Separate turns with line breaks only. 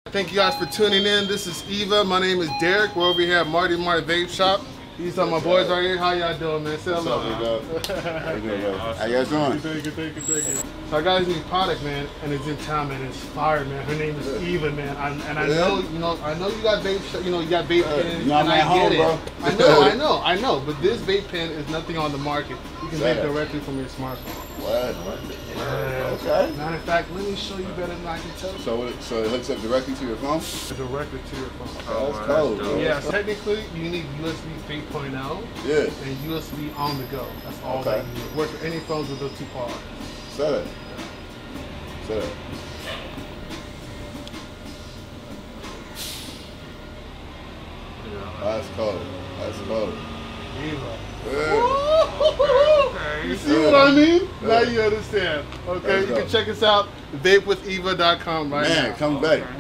Thank you guys for tuning in. This is Eva. My name is Derek. We're over here at Mart Vape Shop. These are my boys right here. How y'all doing, man? Say hello.
How y'all doing?
Thank you. So I got this new product, man, and it's in town, man. It's fire, man. Her name is Eva, man. I know you got vape, you got vape pens, and I get it. I know. But this vape pen is nothing on the market. You can vape directly from your smartphone.
What?
Yeah.
Okay.
Matter of fact, let me show you better than I can tell you.
So it hooks up directly to your phone?
Directly to your phone.
Oh, that's cool, bro.
Yeah, so technically you need USB 3.0 and USB on the go. That's all that you need. Work with any phones with those two parts.
Set it. That's cold.
You see what I mean? Now you understand. Okay, you can check us out, vapewitheva.com right now.
Man, come back.